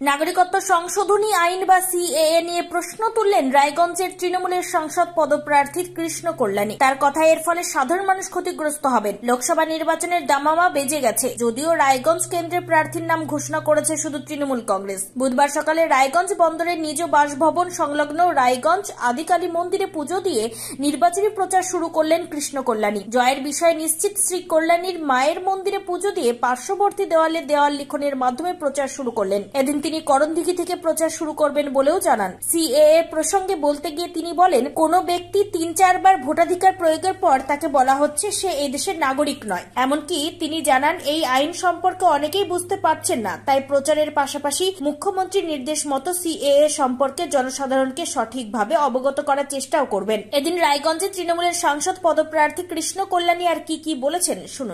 নাগরিকত্ব সংশোধনী আইন বা সিএএ নিয়ে প্রশ্ন তুললেন রায়গঞ্জের তৃণমূলের সাংসদ পদপ্রার্থী কৃষ্ণ কল্যাণী। তার কথা, এর ফলে সাধারণ মানুষ ক্ষতিগ্রস্ত হবেন। লোকসভা নির্বাচনের দামামা বেজে গেছে, যদিও রায়গঞ্জ কেন্দ্রের প্রার্থীর নাম ঘোষণা করেছে শুধু তৃণমূল কংগ্রেস। বুধবার সকালে রায়গঞ্জ বন্দরের নিজ বাসভবন সংলগ্ন রায়গঞ্জ আদিকালী মন্দিরে পুজো দিয়ে নির্বাচনী প্রচার শুরু করলেন কৃষ্ণ কল্যাণী। জয়ের বিষয়ে নিশ্চিত শ্রী কল্যাণীর মায়ের মন্দিরে পুজো দিয়ে পার্শ্ববর্তী দেওয়ালে দেওয়াল লিখনের মাধ্যমে প্রচার শুরু করলেন। এদিন তিনি করণদিঘি থেকে প্রচার শুরু করবেন বলেও জানান। সিএএ প্রসঙ্গে বলতে গিয়ে তিনি বলেন, কোন ব্যক্তি ৩-৪ বার ভোটাধিকার প্রয়োগের পর তাকে বলা হচ্ছে সে এই দেশের নাগরিক নয়। এমনকি তিনি জানান, এই আইন সম্পর্কে অনেকেই বুঝতে পারছেন না, তাই প্রচারের পাশাপাশি মুখ্যমন্ত্রীর নির্দেশ মতো সিএএ সম্পর্কে জনসাধারণকে সঠিকভাবে অবগত করার চেষ্টাও করবেন। এদিন রায়গঞ্জে তৃণমূলের সাংসদ পদপ্রার্থী কৃষ্ণ কল্যাণী আর কি বলেছেন শুনুন।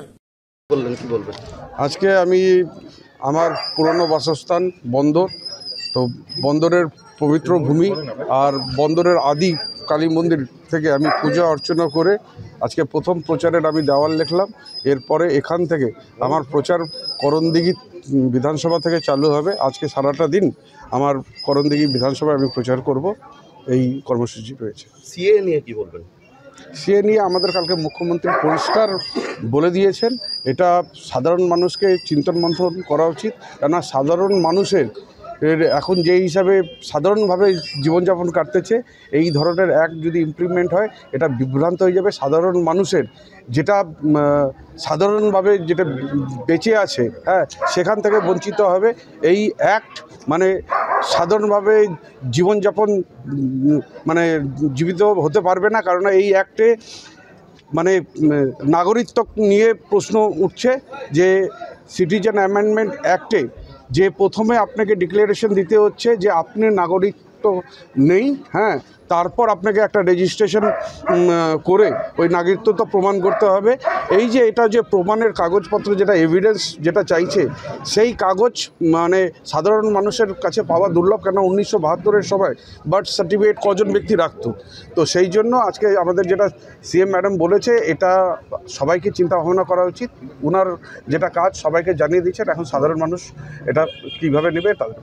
আজকে আমি আমার পুরনো বাসস্থান বন্দর, তো বন্দরের পবিত্র ভূমি আর বন্দরের আদি কালী মন্দির থেকে আমি পূজা অর্চনা করে আজকে প্রথম প্রচারের আমি দেওয়াল লিখলাম। এরপরে এখান থেকে আমার প্রচার করণদিঘি বিধানসভা থেকে চালু হবে। আজকে সারাটা দিন আমার করণদিঘি বিধানসভায় আমি প্রচার করব, এই কর্মসূচি রয়েছে। সিএ নিয়ে কি বলবেন? সিএ নিয়ে আমাদের কালকে মুখ্যমন্ত্রী পরিষ্কার বলে দিয়েছেন, এটা সাধারণ মানুষকে চিন্তন মন্থন করা উচিত। কেননা সাধারণ মানুষের এখন যে হিসাবে সাধারণভাবে জীবনযাপন কাটতেছে, এই ধরনের অ্যাক্ট যদি ইমপ্লিমেন্ট হয় এটা বিভ্রান্ত হয়ে যাবে। সাধারণ মানুষের যেটা সাধারণভাবে যেটা বেঁচে আছে, হ্যাঁ, সেখান থেকে বঞ্চিত হবে। এই অ্যাক্ট মানে সাধারণভাবে জীবনযাপন মানে জীবিত হতে পারবে না, কারণ এই অ্যাক্টে মানে নাগরিকত্ব নিয়ে প্রশ্ন উঠছে যে সিটিজেন অ্যামেন্ডমেন্ট অ্যাক্টে যে প্রথমে আপনাকে ডিক্লারেশন দিতে হচ্ছে যে আপনি নাগরিকত্ব নেই, হ্যাঁ, তারপর আপনাকে একটা রেজিস্ট্রেশন করে ওই নাগরিকত্ব প্রমাণ করতে হবে। এই যে এটা যে প্রমাণের কাগজপত্র, যেটা এভিডেন্স যেটা চাইছে, সেই কাগজ মানে সাধারণ মানুষের কাছে পাওয়া দুর্লভ। কেন 1972-এর সময় বার্থ সার্টিফিকেট কজন ব্যক্তি রাখতো। তো সেই জন্য আজকে আমাদের যেটা সিএম ম্যাডাম বলেছে, এটা সবাইকে চিন্তা ভাবনা করা উচিত। ওনার যেটা কাজ সবাইকে জানিয়ে দিচ্ছেন, এখন সাধারণ মানুষ এটা কীভাবে নেবে তাদের।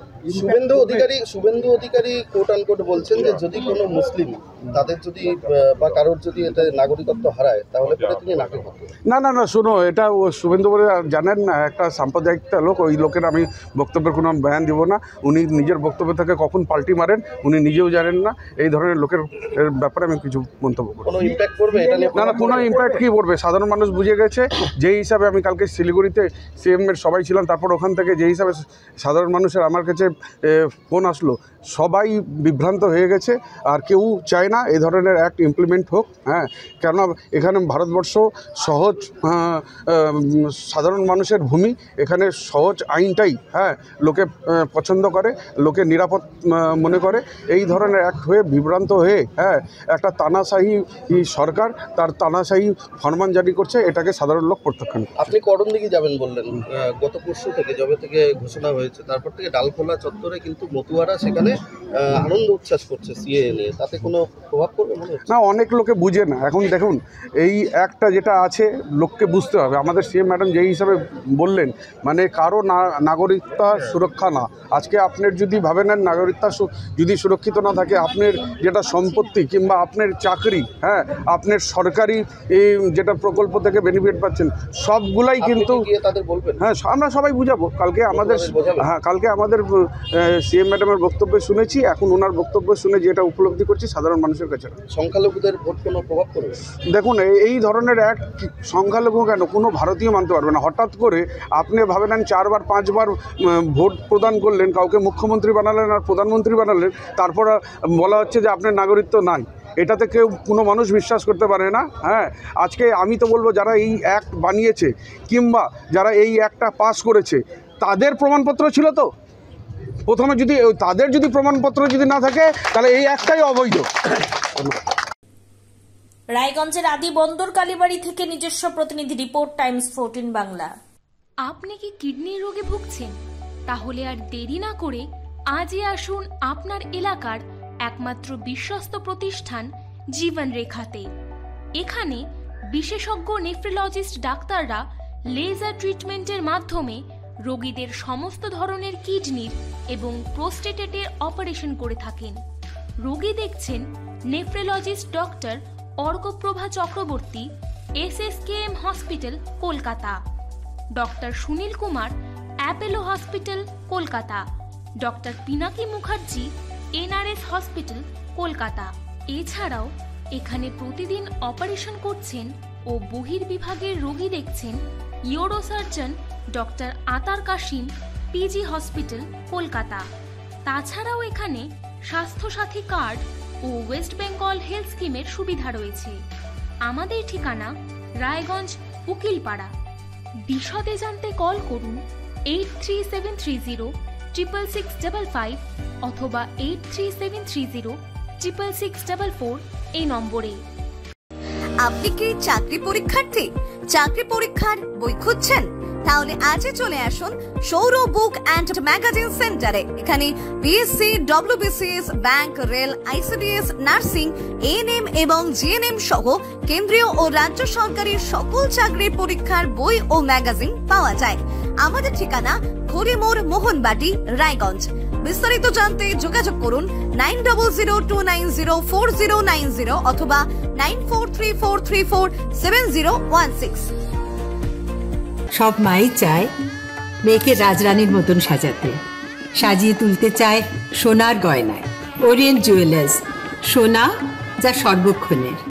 শুভেন্দু অধিকারী কোট আনকোট বলছেন যে যদি কোনো মুসলিম তাদের যদি বা কারোর যদি এটা নাগরিকত্ব হারায় তাহলে পরে তিনি নাগরিক হবেন। না শোনো, এটা শুভেন্দু বলে জানেন না, একটা সাম্প্রদায়িকতা লোক। ওই লোকের আমি বক্তব্যের কোনো বয়ান দিব না। উনি নিজের বক্তব্য থেকে কখন পাল্টি মারেন উনি নিজেও জানেন না। এই ধরনের লোকের ব্যাপারে আমি কিছু মন্তব্য করব। কোনো ইম্প্যাক্ট করবে এটা নিয়ে? না, কোনো ইম্প্যাক্ট কী পড়বে? সাধারণ মানুষ বুঝে গেছে। যেই হিসাবে আমি কালকে শিলিগুড়িতে সিএমের সবাই ছিলাম, তারপর ওখান থেকে যে হিসাবে সাধারণ মানুষের আমার কাছে ফোন আসলো, সবাই বিভ্রান্ত হয়ে গেছে। আর কেউ চায় না এই ধরনের অ্যাক্ট ইমপ্লিমেন্ট হোক, হ্যাঁ, কেন এখানে ভারতবর্ষ সহজ সাধারণ মানুষের ভূমি। এখানে সহজ আইনটাই, হ্যাঁ, লোকে পছন্দ করে, লোকে নিরাপদ মনে করে। এই ধরনের অ্যাক্ট হয়ে বিভ্রান্ত হয়ে, হ্যাঁ, একটা তানাশাহী সরকার তার তানাশাহী ফরমান জারি করছে, এটাকে সাধারণ লোক প্রত্যাখ্যান করে। আপনি করণদিঘি যাবেন বললেন, গত পরশু থেকে যবে থেকে ঘোষণা হয়েছে তারপর থেকে ডালখোলা চত্বরে কিন্তু মতুয়ারা সেখানে আনন্দ উচ্ছ্বাস করছে সিএ নিয়ে, তাতে কোনো প্রভাব পড়বে মনে হচ্ছে? না, অনেক লোকে বুঝে না। এখন দেখুন, এই একটা যেটা আছে লোককে বুঝতে হবে। আমাদের সিএম ম্যাডাম যেই হিসাবে বললেন, মানে কারো নাগরিকতা সুরক্ষা না। আজকে আপনার যদি ভাবে নেন নাগরিকতা যদি সুরক্ষিত না থাকে, আপনার যেটা সম্পত্তি কিংবা আপনার চাকরি, হ্যাঁ, আপনার সরকারি যেটা প্রকল্প থেকে বেনিফিট পাচ্ছেন, সবগুলাই কিন্তু তাদের বলবেন। হ্যাঁ, আমরা সবাই বুঝাবো। কালকে আমাদের সিএম ম্যাডামের বক্তব্য শুনেছি। এখন ওনার বক্তব্য শুনে যেটা উপলব্ধি করছি, সাধারণ মানুষের কাছে সংখ্যালঘুদের ভোট কোনো প্রভাব পড়বে? দেখুন, এই ধরনের এক সংখ্যালঘু কেন কোনো ভারতীয় মানতে পারবে না। হঠাৎ করে আপনি ভাবে নেন 4 বার 5 বার ভোট প্রদান করলেন, কাউকে মুখ্যমন্ত্রী বানালেন আর প্রধানমন্ত্রী বানালেন, তারপর বলা হচ্ছে যে আপনার নাগরিকত্ব নাই। এটাতে কেউ কোনো মানুষ বিশ্বাস করতে পারে না। হ্যাঁ, আজকে আমি তো বলবো যারা এই অ্যাক্ট বানিয়েছে কিংবা যারা এই অ্যাক্টটা পাস করেছে, তাদের প্রমাণপত্র ছিল তো প্রথমে। যদি তাদের যদি প্রমাণপত্র যদি না থাকে, তাহলে এই একটাই অবৈধ। রায়গঞ্জের আদি বন্দর কালীবাড়ি থেকে নিজস্ব প্রতিনিধি রিপোর্ট, টাইমস 14 বাংলা। আপনি কি কিডনি রোগে ভুগছেন? তাহলে আর দেরি না করে আজই আসুন আপনার এলাকার একমাত্র বিশ্বস্ত প্রতিষ্ঠান জীবন রেখাতে। এখানে বিশেষজ্ঞ নেফ্রোলজিস্ট ডাক্তাররা লেজার ট্রিটমেন্টের মাধ্যমে রোগীদের সমস্ত ধরনের কিডনির এবং প্রোস্টেটেটের অপারেশন করে থাকেন। রোগী দেখছেন nephrologist doctor Arkaprava Chakraborty, SSKM hospital, Kolkata. Doctor Sunil Kumar, Apollo hospital, Kolkata. Doctor Pinaki Mukherjee, NRS hospital, Kolkata. এছাড়াও এখানে প্রতিদিন অপারেশন করছেন ও বহির্বিভাগের রোগী দেখছেন ইউরোসার্জন ডক্টর আতার কাশিম, PG হসপিটাল, কলকাতা। তাছাড়াও এখানে স্বাস্থ্যসাথী কার্ড ও ওয়েস্ট বেঙ্গল হেলথ স্কিমের সুবিধা রয়েছে। আমাদের ঠিকানা রায়গঞ্জ, উকিলপাড়া। বিশদে জানতে কল করুন 8373066655 অথবা 8373066644 এই নম্বরে। আপনি কি চাকরি পরীক্ষার্থী? চাকরি পরীক্ষার বই খুঁজছেন? তাহলে আজই চলে আসুন সৌর বুক অ্যান্ড ম্যাগাজিন সেন্টারে। এখানে BSc, WBCS, bank, rail, ICDS, nursing, ANM এবং GNM সহ কেন্দ্রীয় ও রাজ্য সরকারের সকল চাকরির পরীক্ষার বই ও ম্যাগাজিন পাওয়া যায়। আমাদের ঠিকানা খড়িমোড়, মোহনবাটি, রায়গঞ্জ। বিস্তারিত জানতে যোগাযোগ করুন 9002904090 অথবা 9434347016। সব মাই চায় মেয়েকে রাজরানীর মতন সাজাতে, সাজিয়ে তুলতে চায় সোনার গয়নায়। ওরিয়েন্ট জুয়েলার্স, সোনা যা সর্বক্ষণের।